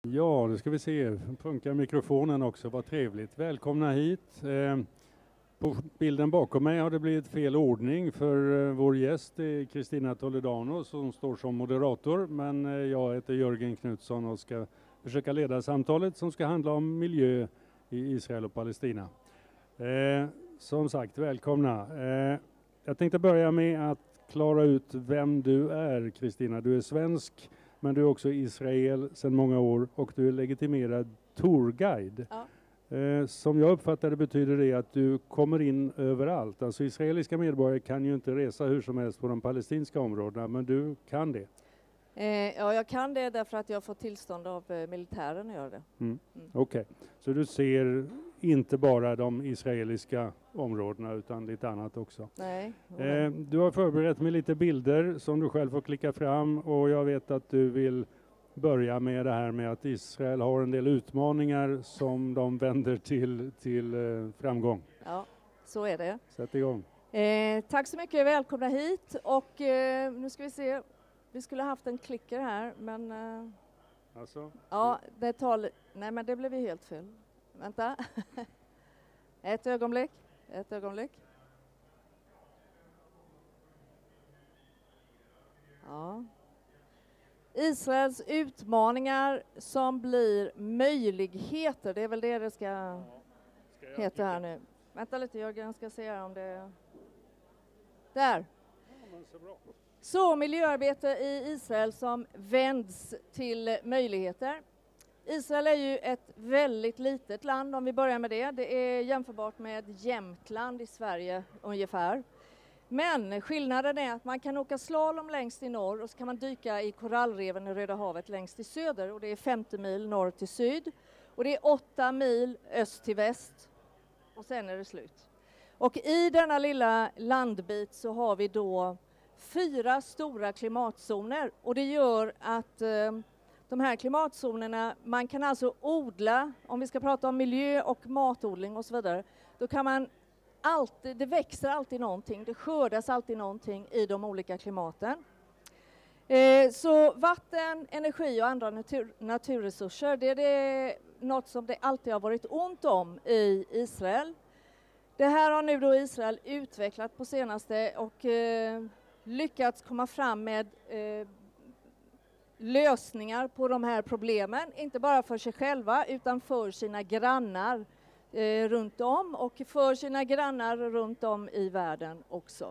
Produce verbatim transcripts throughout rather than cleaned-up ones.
Ja, nu ska vi se. Funkar mikrofonen också, vad trevligt. Välkomna hit. Eh, på bilden bakom mig har det blivit fel ordning för eh, vår gäst är Kristina Toledano som står som moderator. Men eh, jag heter Jörgen Knutsson och ska försöka leda samtalet som ska handla om miljö i Israel och Palestina. Eh, som sagt, välkomna. Eh, jag tänkte börja med att klara ut vem du är, Kristina. Du är svensk. Men du är också i Israel sedan många år och du är legitimerad tourguide. Ja. Eh, som jag uppfattar det betyder det att du kommer in överallt. Alltså israeliska medborgare kan ju inte resa hur som helst på de palestinska områdena, men du kan det. Eh, ja, jag kan det därför att jag har fått tillstånd av eh, militären att göra det. Mm. Mm. Okej, okay. Så du ser inte bara de israeliska områdena utan lite annat också. Nej. Eh, du har förberett med lite bilder som du själv får klicka fram och jag vet att du vill börja med det här med att Israel har en del utmaningar som de vänder till, till eh, framgång. Ja, så är det. Sätt igång. Eh, tack så mycket, välkomna hit och eh, nu ska vi se. Vi skulle ha haft en klicker här, men eh, alltså? ja, det tar nej men det blev ju helt fel. Vänta. Ett ögonblick. Ett ögonblick. Ja. Israels utmaningar som blir möjligheter. Det är väl det det ska, ja, ska heta här nu. Vänta lite Jörgen, ska se här om det... Där. Ja, så bra. Så miljöarbete i Israel som vänds till möjligheter. Israel är ju ett väldigt litet land om vi börjar med det. Det är jämförbart med Jämtland i Sverige ungefär. Men skillnaden är att man kan åka slalom längst i norr och så kan man dyka i korallreven i Röda havet längst i söder. Och det är femtio mil norr till syd. Och det är åtta mil öst till väst. Och sen är det slut. Och i denna lilla landbit så har vi då fyra stora klimatzoner. Och det gör att eh, de här klimatzonerna, man kan alltså odla, om vi ska prata om miljö och matodling och så vidare, då kan man alltid, det växer alltid någonting, det skördas alltid någonting i de olika klimaten. Eh, så vatten, energi och andra natur, naturresurser, det är det, något som det alltid har varit ont om i Israel. Det här har nu då Israel utvecklat på senaste och eh, lyckats komma fram med eh, lösningar på de här problemen, inte bara för sig själva utan för sina grannar eh, runt om och för sina grannar runt om i världen också.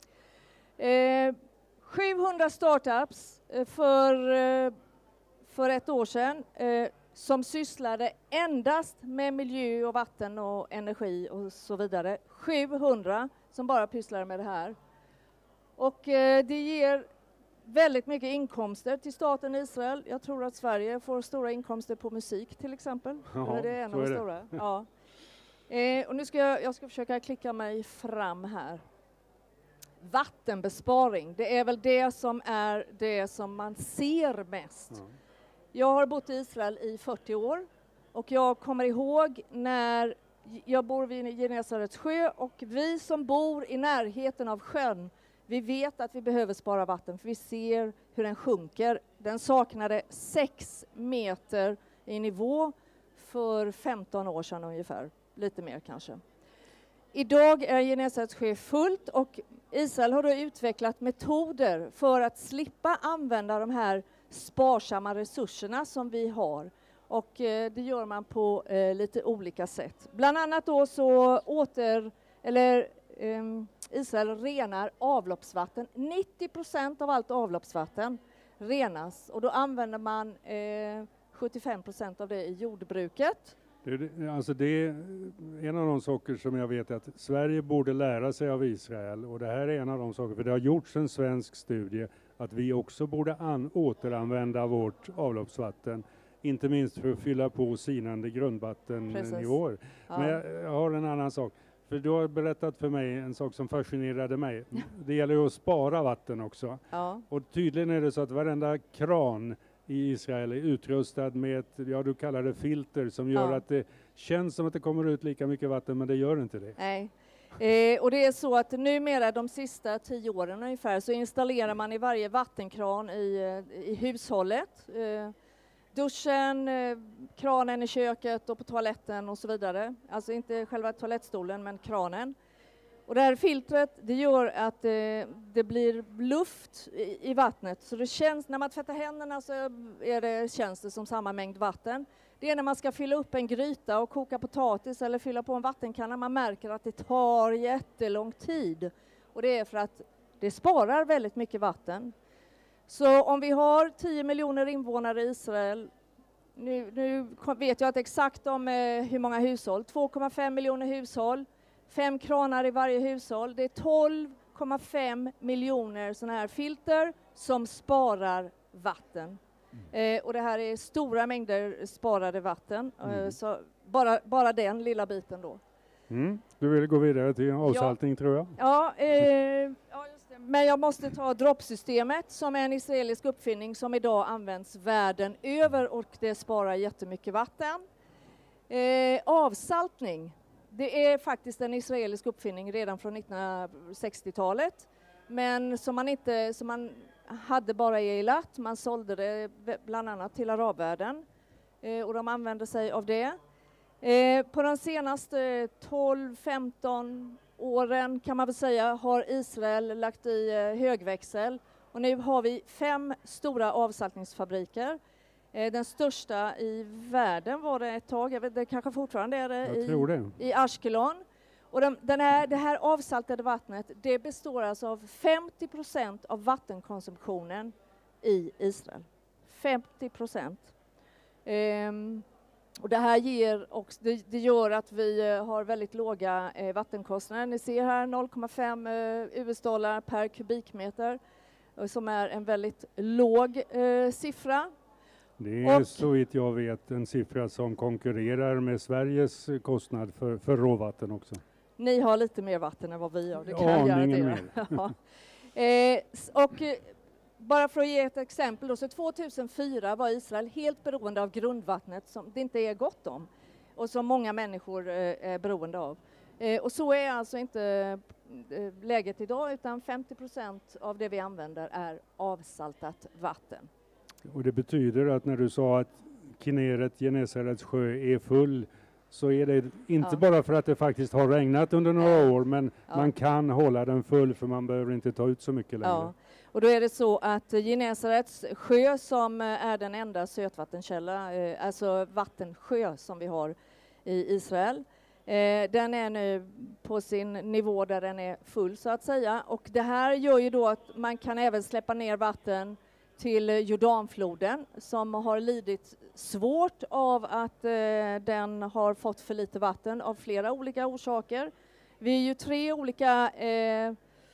Eh, sjuhundra startups eh, för, eh, för ett år sedan eh, som sysslade endast med miljö och vatten och energi och så vidare. sjuhundra som bara pysslade med det här. Och eh, det ger väldigt mycket inkomster till staten Israel. Jag tror att Sverige får stora inkomster på musik till exempel. Ja, det är en så av är de det. stora. Ja. Eh, och nu ska jag, jag ska försöka klicka mig fram här. Vattenbesparing, det är väl det som är det som man ser mest. Ja. Jag har bott i Israel i fyrtio år och jag kommer ihåg när jag bor vid Genesarets sjö och vi som bor i närheten av sjön, vi vet att vi behöver spara vatten för vi ser hur den sjunker. Den saknade sex meter i nivå för femton år sedan ungefär, lite mer kanske. Idag är Genesarets sjö fullt och Israel har då utvecklat metoder för att slippa använda de här sparsamma resurserna som vi har. Och eh, det gör man på eh, lite olika sätt. Bland annat då så åter, eller eh, Israel renar avloppsvatten. nittio procent av allt avloppsvatten renas och då använder man eh, sjuttiofem procent av det i jordbruket. Det, alltså det är en av de saker som jag vet att Sverige borde lära sig av Israel och det här är en av de saker, för det har gjorts en svensk studie att vi också borde an, återanvända vårt avloppsvatten, inte minst för att fylla på sinande grundvattennivåer. Ja. Men jag, jag har en annan sak, för du har berättat för mig en sak som fascinerade mig. Det gäller ju att spara vatten också. Ja. Och tydligen är det så att varenda kran i Israel är utrustad med ett, ja du kallar det filter som gör Ja. att det känns som att det kommer ut lika mycket vatten men det gör inte det. Nej. Eh, och det är så att numera de sista tio åren ungefär så installerar man i varje vattenkran i, i hushållet. Eh, duschen, eh, kranen i köket och på toaletten och så vidare. Alltså inte själva toalettstolen men kranen. Och det här filtret, det gör att eh, det blir luft i, i vattnet. Så det känns, när man tvättar händerna så är det, känns det som samma mängd vatten. Det är när man ska fylla upp en gryta och koka potatis eller fylla på en vattenkanna. Man märker att det tar jättelång tid. Och det är för att det sparar väldigt mycket vatten. Så om vi har tio miljoner invånare i Israel, nu, nu vet jag inte exakt om eh, hur många hushåll, två komma fem miljoner hushåll, fem kranar i varje hushåll. Det är tolv komma fem miljoner sådana här filter som sparar vatten. Mm. Eh, och det här är stora mängder sparade vatten, mm. eh, så bara, bara den lilla biten då. Mm. Du vill gå vidare till avsaltning ja. tror jag? Ja, eh, ja just det. Men jag måste ta droppsystemet som är en israelisk uppfinning som idag används världen över och det sparar jättemycket vatten. Eh, avsaltning, det är faktiskt en israelisk uppfinning redan från nittonhundrasextiotalet. Men som man, inte, som man hade bara i Eilat, man sålde det bland annat till arabvärlden eh, och de använde sig av det. Eh, på de senaste tolv femton åren kan man väl säga har Israel lagt i eh, högväxel och nu har vi fem stora avsaltningsfabriker. Eh, den största i världen var det ett tag, jag vet, det kanske fortfarande är det, i, det. i Ashkelon. Och de, den här, det här avsaltade vattnet, det består alltså av femtio procent av vattenkonsumtionen i Israel. femtio procent. Ehm, och det här ger också, det, det gör att vi eh, har väldigt låga eh, vattenkostnader. Ni ser här noll komma fem eh, U S-dollar per kubikmeter, eh, som är en väldigt låg eh, siffra. Det är och, så vitt jag vet en siffra som konkurrerar med Sveriges kostnad för, för råvatten också. Ni har lite mer vatten än vad vi har, det kan ja, jag göra det. ja. eh, och eh, bara för att ge ett exempel då, så tvåtusenfyra var Israel helt beroende av grundvattnet som det inte är gott om och som många människor eh, är beroende av. Eh, och så är alltså inte eh, läget idag, utan femtio procent av det vi använder är avsaltat vatten. Och det betyder att när du sa att Kinneret, Genesarets sjö är full, så är det inte ja. bara för att det faktiskt har regnat under några år, men ja. man kan hålla den full för man behöver inte ta ut så mycket längre. Ja. Och då är det så att Genesarets sjö, som är den enda sötvattenkälla, alltså vattensjö som vi har i Israel, den är nu på sin nivå där den är full så att säga. Och det här gör ju då att man kan även släppa ner vatten till Jordanfloden som har lidit svårt av att eh, den har fått för lite vatten av flera olika orsaker. Vi är ju tre olika eh,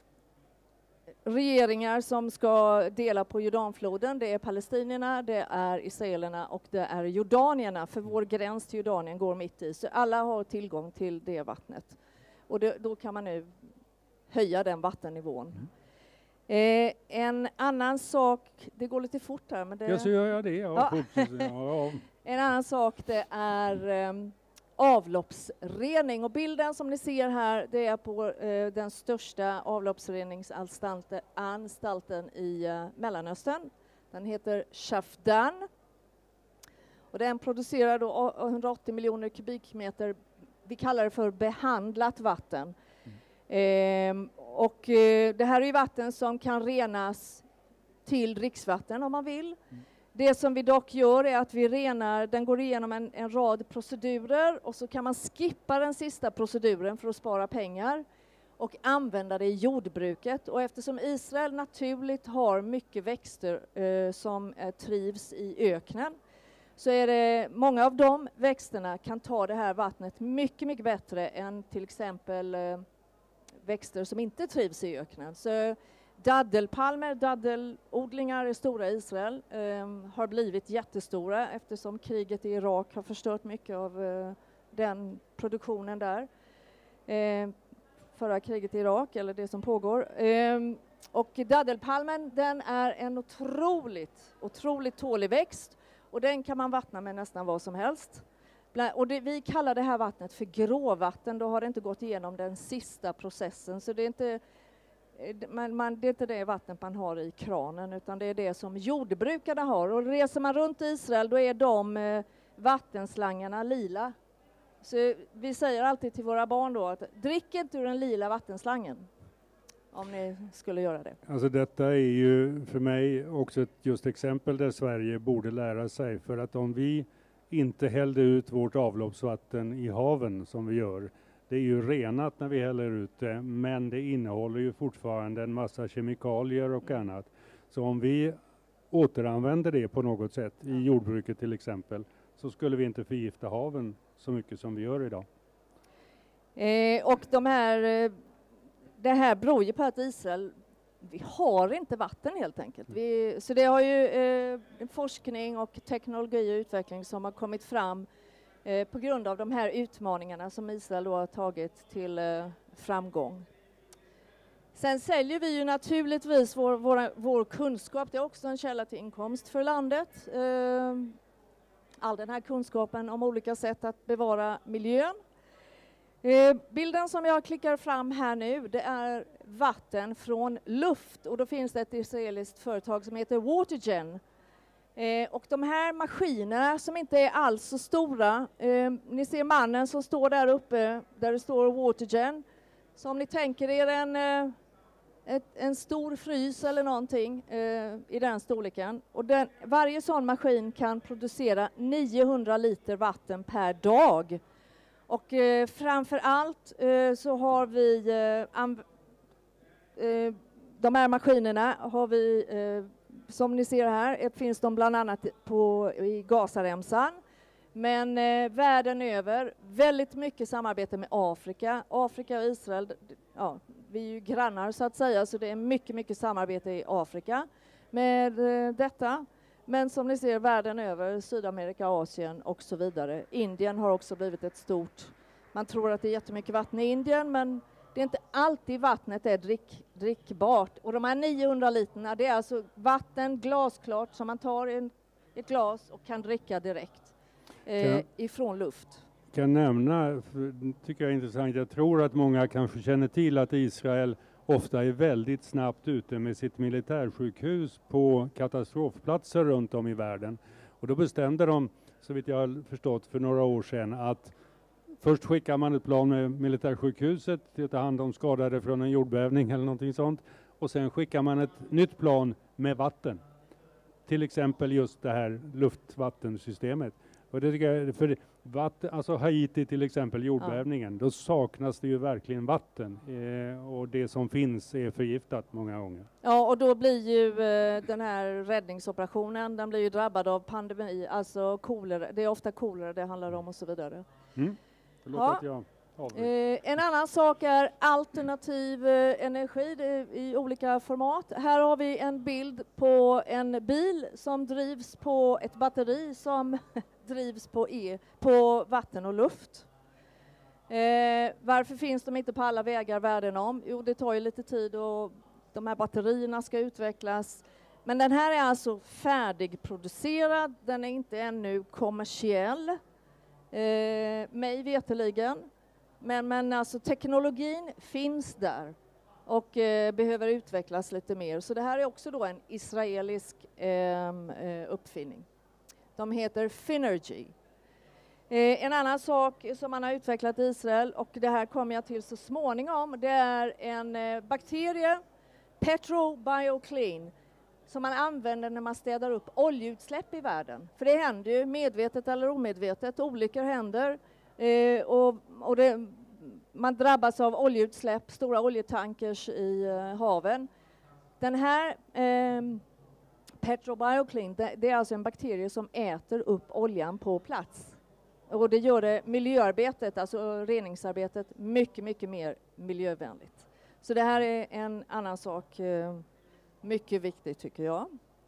regeringar som ska dela på Jordanfloden. Det är palestinierna, det är israelerna och det är jordanierna, för vår gräns till Jordanien går mitt i. Så alla har tillgång till det vattnet. Och det, då kan man nu höja den vattennivån. Mm. Eh, en annan sak, det går lite fort här. Men det, ja, så gör jag det. Ja, ja. ja, ja. En annan sak, det är eh, avloppsrening. Och bilden som ni ser här, det är på eh, den största avloppsreningsanstalten i eh, Mellanöstern. Den heter Shafdan. Och den producerar då hundraåttio miljoner kubikmeter, vi kallar det för behandlat vatten. Mm. Eh, och eh, det här är ju vatten som kan renas till dricksvatten om man vill. Mm. Det som vi dock gör är att vi renar, den går igenom en, en rad procedurer och så kan man skippa den sista proceduren för att spara pengar och använda det i jordbruket. Och eftersom Israel naturligt har mycket växter eh, som eh, trivs i öknen, så är det många av de växterna kan ta det här vattnet mycket, mycket bättre än till exempel eh, växter som inte trivs i öknen. Så daddelpalmer, daddelodlingar är stora i Israel, eh, har blivit jättestora eftersom kriget i Irak har förstört mycket av eh, den produktionen där. Eh, förra kriget i Irak, eller det som pågår. Eh, och daddelpalmen, den är en otroligt, otroligt tålig växt och den kan man vattna med nästan vad som helst. Och det, vi kallar det här vattnet för gråvatten, då har det inte gått igenom den sista processen. Så det är inte man, man, det är inte det vatten man har i kranen, utan det är det som jordbrukarna har. Och reser man runt i Israel, då är de eh, vattenslangarna lila. Så vi säger alltid till våra barn då att drick inte ur den lila vattenslangen, om ni skulle göra det. Alltså detta är ju för mig också ett just exempel där Sverige borde lära sig, för att om vi inte hällde ut vårt avloppsvatten i haven som vi gör, det är ju renat när vi häller ut det, men det innehåller ju fortfarande en massa kemikalier och annat. Så om vi återanvänder det på något sätt i jordbruket till exempel, så skulle vi inte förgifta haven så mycket som vi gör idag. Eh, och de här, det här beror ju på att Israel, vi har inte vatten helt enkelt. Vi, så det har ju eh, forskning och teknologi och utveckling som har kommit fram eh, på grund av de här utmaningarna som Israel då har tagit till eh, framgång. Sen säljer vi ju naturligtvis vår, vår, vår kunskap. Det är också en källa till inkomst för landet. Eh, all den här kunskapen om olika sätt att bevara miljön. Eh, bilden som jag klickar fram här nu, det är vatten från luft, och då finns det ett israeliskt företag som heter Watergen. Eh, och de här maskinerna som inte är alls så stora, eh, ni ser mannen som står där uppe där det står Watergen. Så om ni tänker er en, eh, ett, en stor frys eller någonting eh, i den storleken, och den, varje sån maskin kan producera niohundra liter vatten per dag. Och eh, framför allt eh, så har vi eh, eh, de här maskinerna har vi, eh, som ni ser här, finns de bland annat på, i Gazaremsan. Men eh, världen över, väldigt mycket samarbete med Afrika. Afrika och Israel, ja, vi är ju grannar så att säga, så det är mycket, mycket samarbete i Afrika med eh, detta. Men som ni ser världen över, Sydamerika, Asien och så vidare. Indien har också blivit ett stort, man tror att det är jättemycket vatten i Indien, men det är inte alltid vattnet är drick, drickbart. Och de här niohundra literna, det är alltså vatten glasklart som man tar i ett glas och kan dricka direkt eh, kan, ifrån luft. Kan nämna, för, tycker jag är intressant, jag tror att många kanske känner till att Israel ofta är väldigt snabbt ute med sitt militärsjukhus på katastrofplatser runt om i världen. Och då bestämde de, så vitt jag har förstått, för några år sedan att först skickar man ett plan med militärsjukhuset till att ta hand om skadade från en jordbävning eller någonting sånt. Och sen skickar man ett nytt plan med vatten. Till exempel just det här luftvattensystemet. Och det tycker jag, för vatten, alltså Haiti till exempel, jordbävningen, ja. Då saknas det ju verkligen vatten. Eh, och det som finns är förgiftat många gånger. Ja, och då blir ju eh, den här räddningsoperationen, den blir ju drabbad av pandemi, alltså kolera, det är ofta kolera det handlar om och så vidare. Mm. Ja. Jag eh, en annan sak är alternativ eh, energi det, i olika format. Här har vi en bild på en bil som drivs på ett batteri som drivs på, e, på vatten och luft. Eh, varför finns de inte på alla vägar världen om? Jo, det tar ju lite tid och de här batterierna ska utvecklas. Men den här är alltså färdigproducerad, den är inte ännu kommersiell. Eh, mig veteligen. Men, men alltså teknologin finns där och eh, behöver utvecklas lite mer. Så det här är också då en israelisk eh, uppfinning. De heter Finergy. Eh, en annan sak som man har utvecklat i Israel, och det här kommer jag till så småningom, det är en eh, bakterie, PetroBioClean, som man använder när man städar upp oljeutsläpp i världen. För det händer ju medvetet eller omedvetet, olyckor händer eh, och, och det, man drabbas av oljeutsläpp, stora oljetankers i eh, haven. Den här eh, PetroBioClean, det, det är alltså en bakterie som äter upp oljan på plats. Och det gör det miljöarbetet, alltså reningsarbetet, mycket, mycket mer miljövänligt. Så det här är en annan sak, eh, mycket viktigt tycker jag.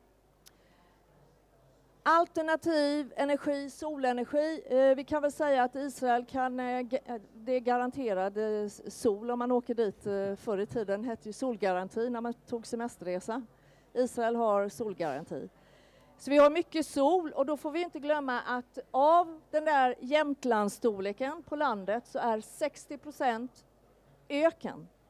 Alternativ energi, solenergi. Eh, vi kan väl säga att Israel kan, eh, det är garanterad eh, sol om man åker dit. Eh, förr i tiden hette ju solgaranti när man tog semesterresa. Israel har solgaranti. Så vi har mycket sol, och då får vi inte glömma att av den där Jämtlandsstorleken på landet så är sextio procent öken.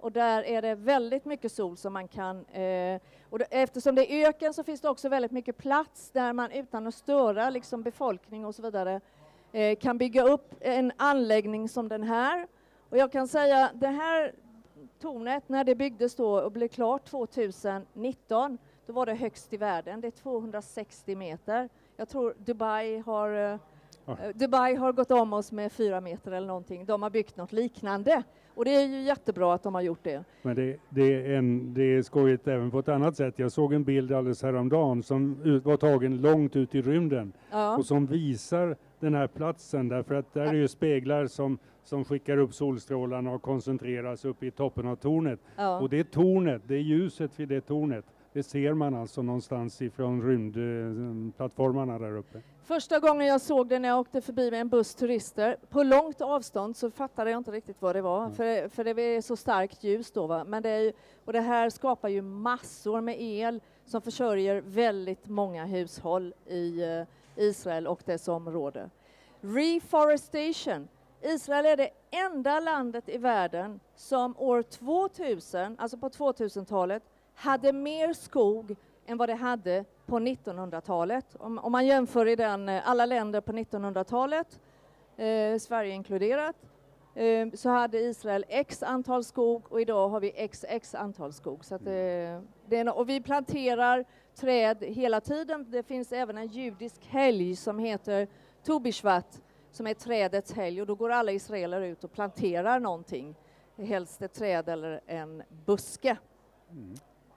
och där är det väldigt mycket sol som man kan, eh, och det, eftersom det är öken så finns det också väldigt mycket plats där man utan att störa liksom befolkning och så vidare eh, kan bygga upp en anläggning som den här. Och jag kan säga det här tornet, när det byggdes då och blev klart tjugonitton, då var det högst i världen. Det är tvåhundrasextio meter. Jag tror Dubai har, uh, Dubai har gått om oss med fyra meter eller någonting. De har byggt något liknande. Och det är ju jättebra att de har gjort det. Men det, det, är, en, det är skojigt även på ett annat sätt. Jag såg en bild alldeles häromdagen som ut, var tagen långt ut i rymden. Ja. Och som visar den här platsen. Därför att där är ju speglar som, som skickar upp solstrålarna och koncentreras upp i toppen av tornet. Ja. Och det är tornet, det är ljuset vid det tornet. Det ser man alltså någonstans ifrån rymdplattformarna där uppe. Första gången jag såg det när jag åkte förbi med en buss turister, på långt avstånd så fattade jag inte riktigt vad det var. Mm. För, för det är så starkt ljus då. Va? Men det är ju, och det här skapar ju massor med el som försörjer väldigt många hushåll i uh, Israel och dess område. Reforestation. Israel är det enda landet i världen som år tvåtusen, alltså på tvåtusentalet, hade mer skog än vad det hade på nittonhundratalet. Om, om man jämför i den, alla länder på nittonhundratalet, eh, Sverige inkluderat, eh, så hade Israel x antal skog och idag har vi x x antal skog. Så att, eh, det är, och vi planterar träd hela tiden. Det finns även en judisk helg som heter Tu B'Shvat, som är trädets helg, och då går alla israeler ut och planterar någonting. Helst ett träd eller en buske. Mm.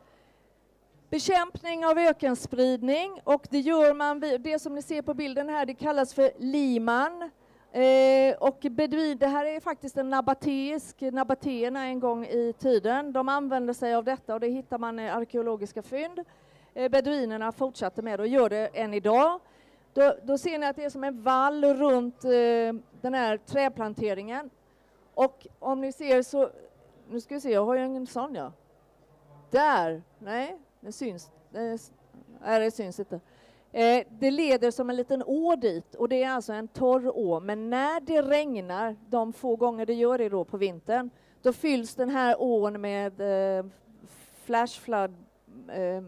Bekämpning av ökenspridning, och det gör man, det som ni ser på bilden här, det kallas för liman. Eh, och beduin, det här är faktiskt en nabateisk, nabateerna en gång i tiden. De använder sig av detta och det hittar man i arkeologiska fynd. Eh, beduinerna fortsatte med det och gör det än idag. Då, då ser ni att det är som en vall runt eh, den här träplanteringen. Och om ni ser så, nu ska vi se, jag har ju en sån ja. Där, nej. Det syns, det, nej, det syns inte. Eh, det leder som en liten å dit, och det är alltså en torr å. Men när det regnar, de få gånger det gör det då på vintern, då fylls den här ån med eh, flash flood, eh,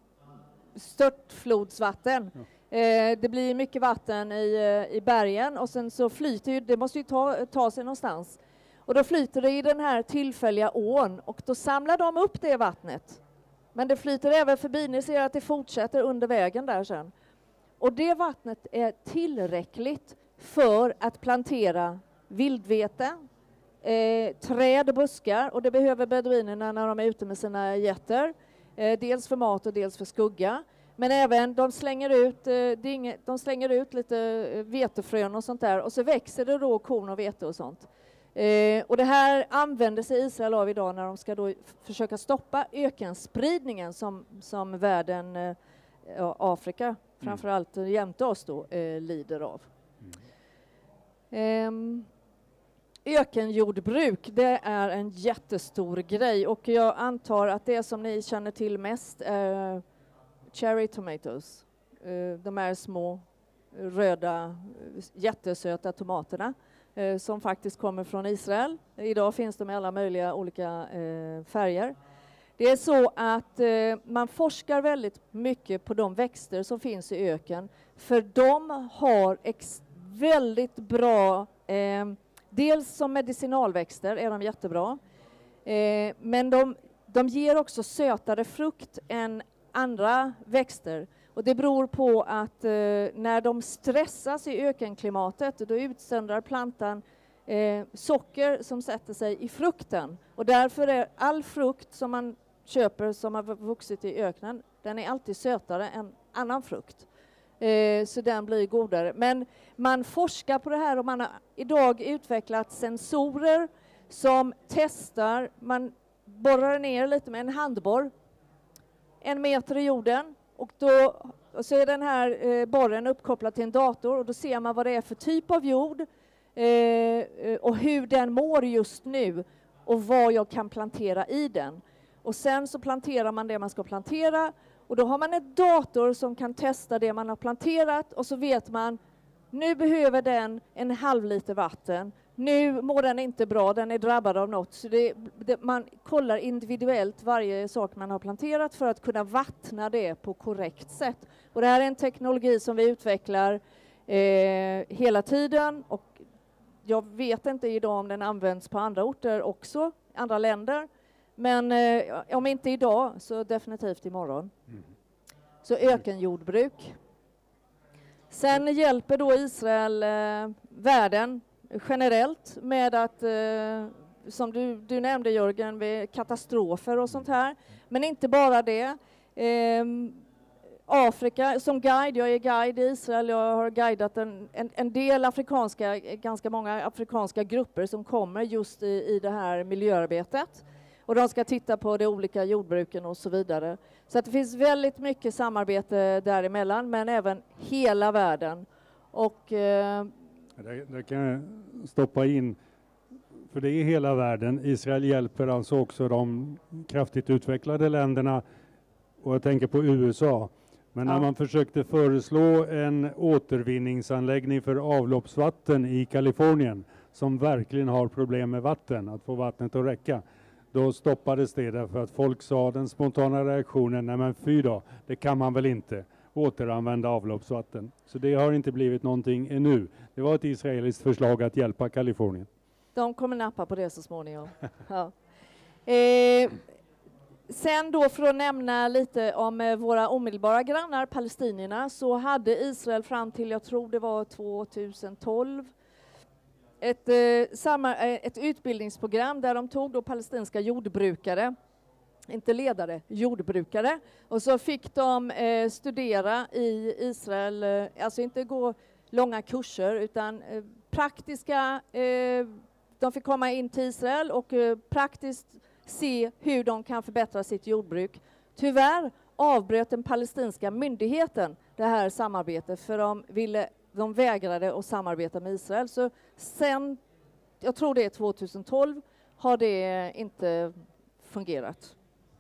störtflodsvatten. Ja. Eh, det blir mycket vatten i, i bergen, och sen så flyter ju, det måste ju ta, ta sig någonstans. Och då flyter det i den här tillfälliga ån, och då samlar de upp det vattnet. Men det flyter även förbi, ni ser att det fortsätter under vägen där sen. Och det vattnet är tillräckligt för att plantera vildvete, eh, träd och buskar. Och det behöver beduinerna när de är ute med sina getter. Eh, dels för mat och dels för skugga. Men även de slänger ut, eh, det är inget, de slänger ut lite vetefrön och sånt där. Och så växer det då korn och vete och sånt. Eh, och det här använder sig Israel av idag när de ska då f- försöka stoppa ökenspridningen som, som världen, eh, Afrika, mm. framförallt jämte oss då, eh, lider av. Mm. Eh, ökenjordbruk, det är en jättestor grej, och jag antar att det som ni känner till mest är cherry tomatoes. Eh, de är små, röda, jättesöta tomaterna. Som faktiskt kommer från Israel. Idag finns de i alla möjliga olika eh, färger. Det är så att eh, man forskar väldigt mycket på de växter som finns i öken. För de har ex- väldigt bra, eh, dels som medicinalväxter är de jättebra. Eh, men de, de ger också sötare frukt än andra växter. Och det beror på att eh, när de stressas i ökenklimatet, då utsöndrar plantan eh, socker som sätter sig i frukten. Och därför är all frukt som man köper som har vuxit i öknen, den är alltid sötare än annan frukt. Eh, så den blir godare. Men man forskar på det här, och man har idag utvecklat sensorer som testar, man borrar ner lite med en handborr, en meter i jorden. Och då och så är den här eh, borren uppkopplad till en dator, och då ser man vad det är för typ av jord eh, och hur den mår just nu och vad jag kan plantera i den. Och sen så planterar man det man ska plantera, och då har man en dator som kan testa det man har planterat, och så vet man Nu behöver den en halv liter vatten. Nu mår den inte bra, den är drabbad av något. Så det, det, man kollar individuellt varje sak man har planterat för att kunna vattna det på korrekt sätt. Och det här är en teknologi som vi utvecklar eh, hela tiden. Och jag vet inte idag om den används på andra orter också, andra länder. Men eh, om inte idag så definitivt imorgon. Mm. Så ökenjordbruk. Sen hjälper då Israel eh, världen generellt med att, eh, som du, du nämnde Jörgen, vid katastrofer och sånt här. Men inte bara det. Eh, Afrika, som guide, jag är guide i Israel, jag har guidat en, en, en del afrikanska, ganska många afrikanska grupper som kommer just i, i det här miljöarbetet. Och de ska titta på de olika jordbruken och så vidare. Så att det finns väldigt mycket samarbete däremellan, men även hela världen. Och, eh, det, det kan jag stoppa in, för det är hela världen. Israel hjälper alltså också de kraftigt utvecklade länderna, och jag tänker på U S A. Men när ja. man försökte föreslå en återvinningsanläggning för avloppsvatten i Kalifornien, som verkligen har problem med vatten, att få vattnet att räcka, då stoppades det därför att folk sa, den spontana reaktionen, nej men fy då, det kan man väl inte återanvända avloppsvatten. Så det har inte blivit någonting ännu. Det var ett israeliskt förslag att hjälpa Kalifornien. De kommer nappa på det så småningom. Ja. Eh, sen då, för att nämna lite om eh, våra omedelbara grannar, palestinierna, så hade Israel fram till, jag tror det var tjugohundratolv, Ett, eh, samma, eh, ett utbildningsprogram där de tog då palestinska jordbrukare, inte ledare, jordbrukare. Och så fick de eh, studera i Israel, eh, alltså inte gå långa kurser utan eh, praktiska, eh, de fick komma in till Israel och eh, praktiskt se hur de kan förbättra sitt jordbruk. Tyvärr avbröt den palestinska myndigheten det här samarbetet, för de ville De vägrade att samarbeta med Israel. Så sen, jag tror det är tjugohundratolv, har det inte fungerat.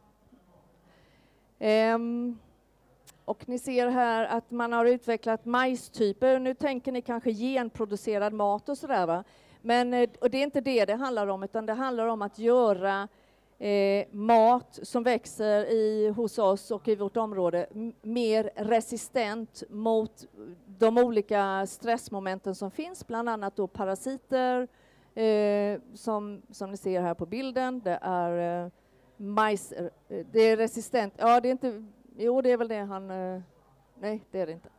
Um, och ni ser här att man har utvecklat majstyper. Nu tänker ni kanske genproducerad mat och sådär, va? Men och det är inte det det handlar om, utan det handlar om att göra Eh, mat som växer i, hos oss och i vårt område m- mer resistent mot de olika stressmomenten som finns, bland annat då parasiter eh, som, som ni ser här på bilden. Det är eh, majs, eh, det är resistent, ja det är inte, jo det är väl det han, eh, nej det är det inte.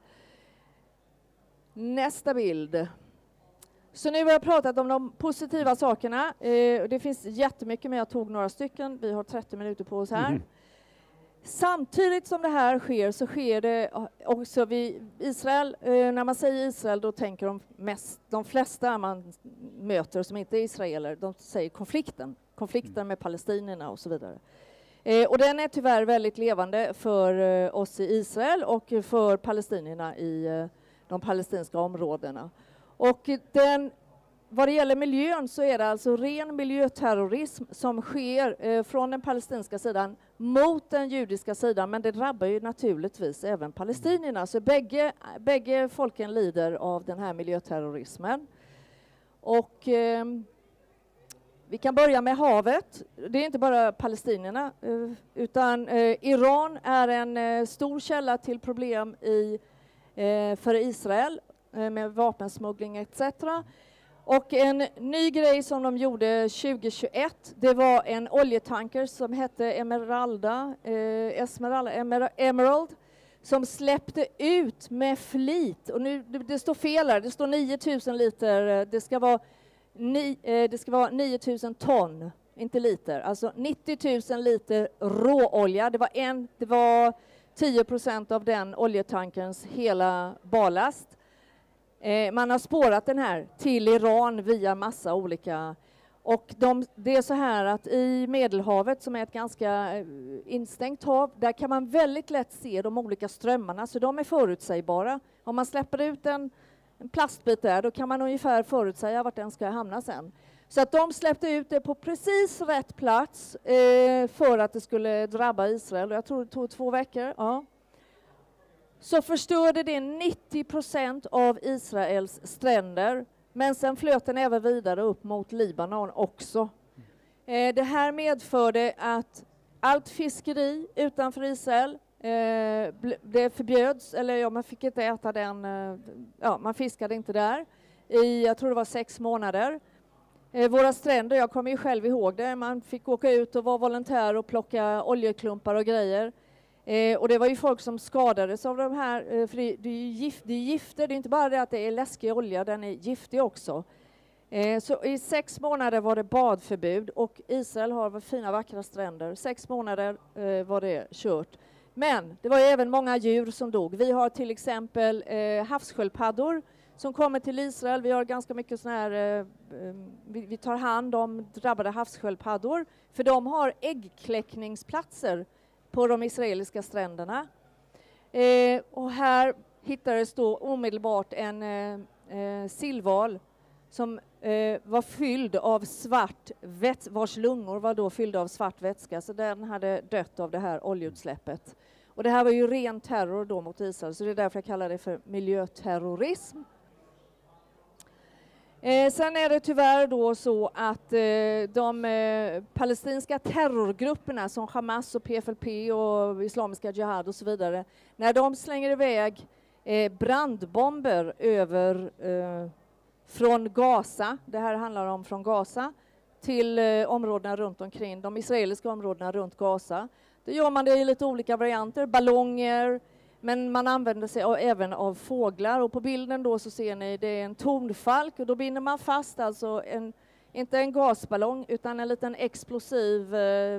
Nästa bild. Så nu har jag pratat om de positiva sakerna. Eh, det finns jättemycket, men jag tog några stycken. Vi har trettio minuter på oss här. Mm. Samtidigt som det här sker så sker det också vid Israel. Eh, när man säger Israel då tänker de mest, de flesta man möter som inte är israeler, de säger konflikten. Konflikten mm. med palestinierna och så vidare. Eh, och den är tyvärr väldigt levande för eh, oss i Israel och för palestinierna i eh, de palestinska områdena. Och den, vad det gäller miljön så är det alltså ren miljöterrorism som sker eh, från den palestinska sidan mot den judiska sidan, men det drabbar ju naturligtvis även palestinierna. Så bägge, bägge folken lider av den här miljöterrorismen. Och eh, vi kan börja med havet. Det är inte bara palestinierna, eh, utan eh, Iran är en eh, stor källa till problem i, eh, för Israel, med vapensmuggling et cetera. Och en ny grej som de gjorde tjugohundratjugoett, det var en oljetanker som hette Emeralda, eh, Esmeralda, Emer, Emerald, som släppte ut med flit. Och nu, det, det står fel här, det står nio tusen liter, det ska vara, ni, eh, det ska vara nio tusen ton, inte liter. Alltså nittio tusen liter råolja, det var, en, det var tio procent av den oljetankerns hela ballast. Eh, man har spårat den här till Iran via massa olika, och de, det är så här att i Medelhavet, som är ett ganska eh, instängt hav, där kan man väldigt lätt se de olika strömmarna, så de är förutsägbara. Om man släpper ut en, en plastbit där, då kan man ungefär förutsäga vart den ska hamna sen. Så att de släppte ut det på precis rätt plats eh, för att det skulle drabba Israel, och jag tror det tog två veckor. Ja. så förstörde det nittio procent av Israels stränder. Men sen flöt den även vidare upp mot Libanon också. Eh, det här medförde att allt fiskeri utanför Israel, eh, det förbjöds, eller ja, man fick inte äta den, eh, ja, man fiskade inte där i, jag tror det var sex månader. Eh, våra stränder, jag kommer ju själv ihåg det, man fick åka ut och vara volontär och plocka oljeklumpar och grejer. Eh, och det var ju folk som skadades av de här, eh, för det, det, är gift, det är gifter, det är inte bara det att det är läskig olja, den är giftig också. Eh, så i sex månader var det badförbud och Israel har fina vackra stränder. Sex månader eh, var det kört. Men det var ju även många djur som dog. Vi har till exempel eh, havssköldpaddor som kommer till Israel. Vi har ganska mycket sån här, eh, vi, vi tar hand om drabbade havssköldpaddor, för de har äggkläckningsplatser på de israeliska stränderna. Eh, och här hittades då omedelbart en eh, eh, sillval som eh, var fylld av svart vätska, vars lungor var då fyllda av svart vätska, så den hade dött av det här oljeutsläppet. Och det här var ju ren terror då mot Israel, så det är därför jag kallar det för miljöterrorism. Eh, sen är det tyvärr då så att eh, de eh, palestinska terrorgrupperna som Hamas och P F L P och Islamiska Jihad och så vidare, när de slänger iväg eh, brandbomber över eh, från Gaza, det här handlar om från Gaza, till eh, områdena runt omkring, de israeliska områdena runt Gaza. Då gör man det i lite olika varianter, ballonger, men man använder sig av, även av fåglar. Och på bilden då så ser ni, det är en tornfalk, och då binder man fast alltså en, inte en gasballong utan en liten explosiv eh,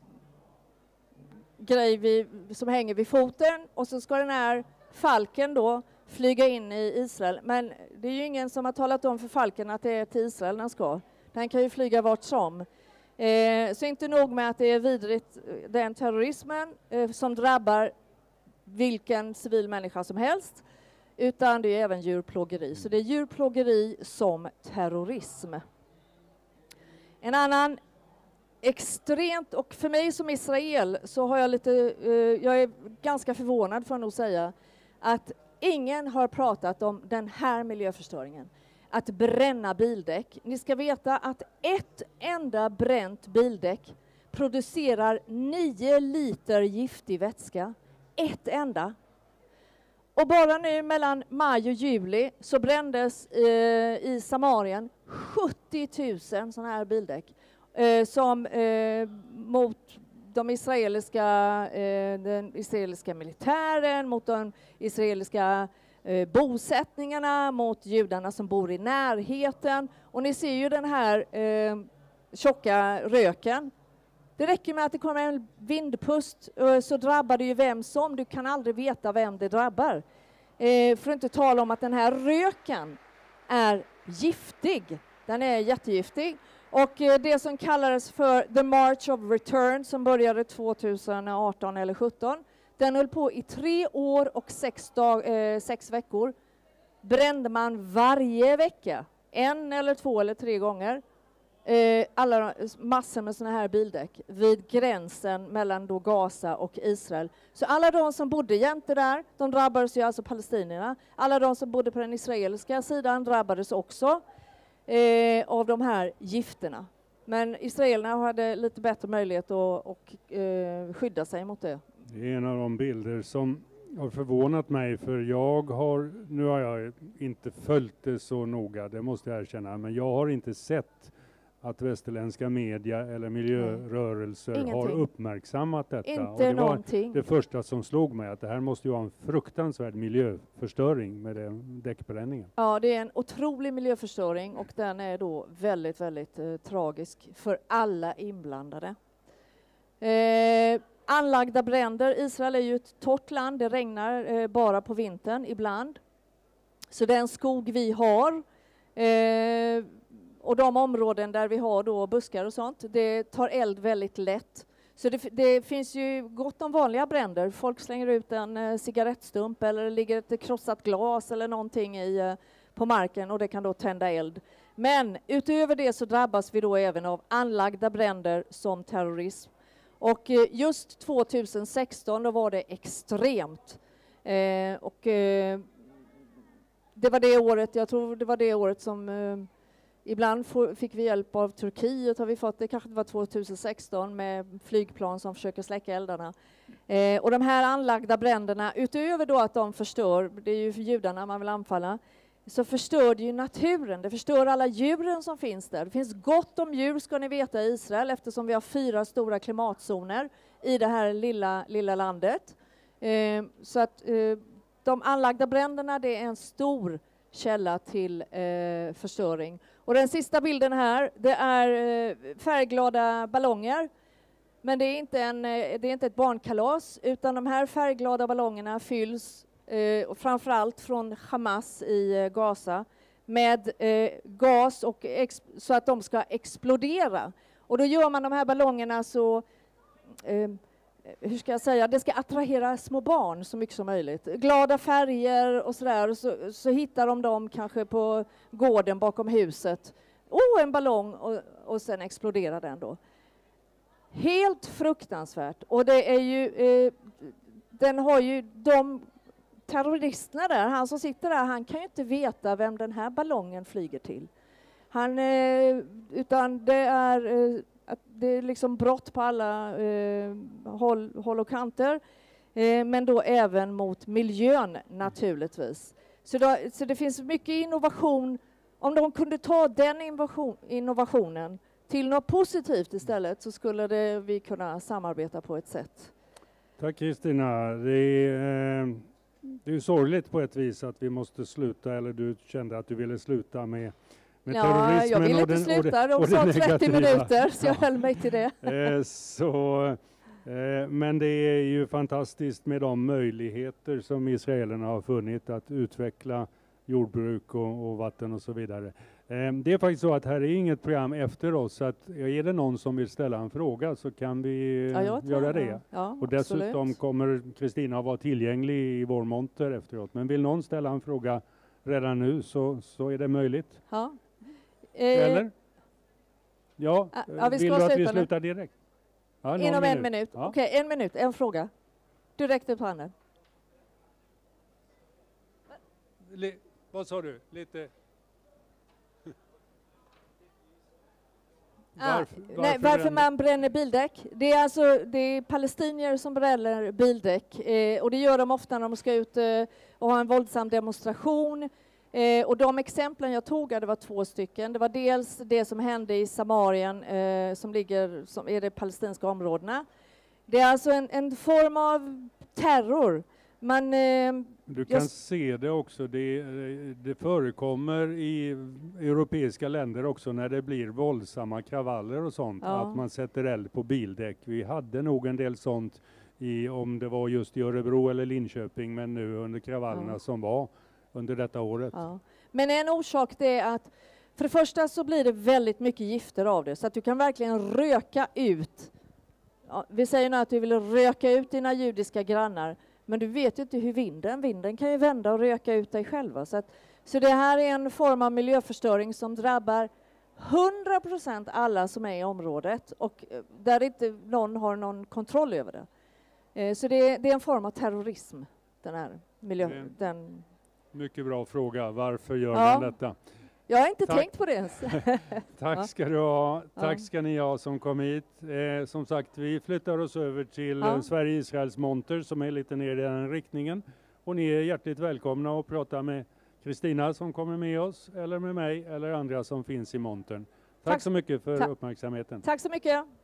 grej vid, som hänger vid foten, och så ska den här falken då flyga in i Israel. Men det är ju ingen som har talat om för falken att det är till Israel den ska. Den kan ju flyga vart som. Eh, så inte nog med att det är vidrigt, den terrorismen eh, som drabbar vilken civil människa som helst, utan det är även djurplågeri. Så det är djurplågeri som terrorism. En annan extremt, och för mig som Israel så har jag lite, eh, jag är ganska förvånad för att nog säga, att ingen har pratat om den här miljöförstöringen. Att bränna bildäck. Ni ska veta att ett enda bränt bildäck producerar nio liter giftig vätska. Ett enda. Och bara nu mellan maj och juli så brändes eh, i Samarien sjuttio tusen sådana här bildäck. Eh, som eh, mot de israeliska, eh, den israeliska militären, mot de israeliska eh, bosättningarna, mot judarna som bor i närheten. Och ni ser ju den här eh, tjocka röken. Det räcker med att det kommer en vindpust eh, så drabbar det ju vem som. Du kan aldrig veta vem det drabbar. Eh, för att inte tala om att den här röken är giftig. Den är jättegiftig. Och eh, det som kallades för The March of Return, som började tjugoarton eller sjutton, den höll på i tre år och sex, dag, eh, sex veckor. Brände man varje vecka, en eller två eller tre gånger, eh, alla, massor med såna här bildäck vid gränsen mellan då Gaza och Israel. Så alla de som bodde jämte där, de drabbades ju, alltså palestinierna. Alla de som bodde på den israeliska sidan drabbades också Eh, av de här gifterna. Men israelerna hade lite bättre möjlighet att och, eh, skydda sig mot det. Det är en av de bilder som har förvånat mig, för jag har, nu har jag inte följt det så noga, det måste jag erkänna, men jag har inte sett att västerländska media eller miljörörelser Ingenting. har uppmärksammat detta. Inte och det var någonting. det första som slog mig, att det här måste ju vara en fruktansvärd miljöförstöring med den däckbränningen. Ja, det är en otrolig miljöförstöring, och den är då väldigt, väldigt eh, tragisk för alla inblandade. Eh, anlagda bränder. Israel är ju ett torrt land, det regnar eh, bara på vintern ibland. Så den skog vi har eh, och de områden där vi har då buskar och sånt, det tar eld väldigt lätt. Så det, det finns ju gott om vanliga bränder. Folk slänger ut en eh, cigarettstump eller ligger ett krossat glas eller någonting i, eh, på marken, och det kan då tända eld. Men utöver det så drabbas vi då även av anlagda bränder som terrorism. Och eh, just tjugohundrasexton då var det extremt. Eh, och eh, det var det året, jag tror det var det året som eh, ibland får, fick vi hjälp av Turkiet, har vi fått, det kanske var tjugohundrasexton med flygplan som försöker släcka eldarna. Eh, och de här anlagda bränderna, utöver då att de förstör, det är ju judarna man vill anfalla, så förstör det ju naturen, det förstör alla djuren som finns där. Det finns gott om djur ska ni veta i Israel, eftersom vi har fyra stora klimatzoner i det här lilla, lilla landet. Eh, så att eh, de anlagda bränderna, det är en stor källa till eh, förstöring. Och den sista bilden här, det är eh, färgglada ballonger. Men det är, inte en, eh, det är inte ett barnkalas, utan de här färgglada ballongerna fylls eh, och framförallt från Hamas i eh, Gaza med eh, gas och så att de ska explodera. Och då gör man de här ballongerna så eh, hur ska jag säga, det ska attrahera små barn så mycket som möjligt. Glada färger och sådär, så, så hittar de dem kanske på gården bakom huset. Oh, en ballong, och, och sen exploderar den då. Helt fruktansvärt. Och det är ju, eh, den har ju de terroristerna där, han som sitter där, han kan ju inte veta vem den här ballongen flyger till. Han, eh, utan det är... Eh, att det är liksom brott på alla eh, håll, håll och kanter, eh, men då även mot miljön naturligtvis. Så, då, så det finns mycket innovation. Om de kunde ta den innovation, innovationen till något positivt istället, så skulle det, vi kunna samarbeta på ett sätt. Tack Kristina. Det är, eh, det är ju sorgligt på ett vis att vi måste sluta, eller du kände att du ville sluta med Med ja, jag vill inte sluta, de sa trettio minuter, så jag ja. höll mig till det. Eh, så, eh, men det är ju fantastiskt med de möjligheter som israelerna har funnit att utveckla jordbruk och, och vatten och så vidare. Eh, det är faktiskt så att här är inget program efter oss, så att är det någon som vill ställa en fråga så kan vi ja, göra det. Ja, och dessutom absolut. kommer Kristina vara tillgänglig i vår monter efteråt. Men vill någon ställa en fråga redan nu så, så är det möjligt. Ja. Eller? Ja, ja vi vill du att vi sluta slutar direkt? Ja, Inom minut. en minut. Ja. Okej, okay, en minut. En fråga. Du räckte upp handen. Le, vad sa du? Lite... Ah, varför, varför, nej, varför man bränner bildäck? Det är alltså det är palestinier som bränner bildäck. Eh, och det gör de ofta när de ska ut eh, och ha en våldsam demonstration. Eh, och de exemplen jag tog, det var två stycken. Det var dels det som hände i Samarien, eh, som ligger som är de palestinska områdena. Det är alltså en, en form av terror. Man, eh, du kan jag... se det också. Det, det förekommer i europeiska länder också när det blir våldsamma kravaller och sånt. Ja. Att man sätter eld på bildäck. Vi hade nog en del sånt i, om det var just i Örebro eller Linköping, men nu under kravallerna ja. som var under detta året. Ja. Men en orsak det är att för det första så blir det väldigt mycket gifter av det, så att du kan verkligen röka ut. Ja, vi säger nu att du vill röka ut dina judiska grannar, men du vet ju inte hur vinden, vinden kan ju vända och röka ut dig själva. Så, att, så det här är en form av miljöförstöring som drabbar hundra procent alla som är i området och där inte någon har någon kontroll över det. Så det, det är en form av terrorism, den här miljö... Mm. Den, Mycket bra fråga. Varför gör ja. man detta? Jag har inte Tack. tänkt på det ens. Tack ska du ha. Tack ja. ska ni ha som kom hit. Eh, som sagt, vi flyttar oss över till ja. Sverige-Israels monter som är lite ner i den riktningen. Och ni är hjärtligt välkomna att prata med Kristina som kommer med oss, eller med mig, eller andra som finns i montern. Tack, Tack så mycket för Ta- uppmärksamheten. Tack så mycket.